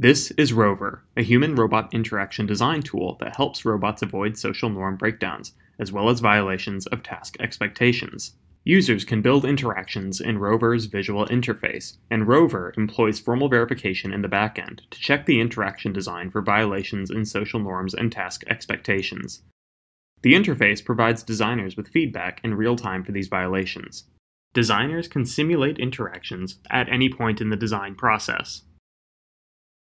This is Rover, a human-robot interaction design tool that helps robots avoid social norm breakdowns, as well as violations of task expectations. Users can build interactions in Rover's visual interface, and Rover employs formal verification in the backend to check the interaction design for violations in social norms and task expectations. The interface provides designers with feedback in real time for these violations. Designers can simulate interactions at any point in the design process.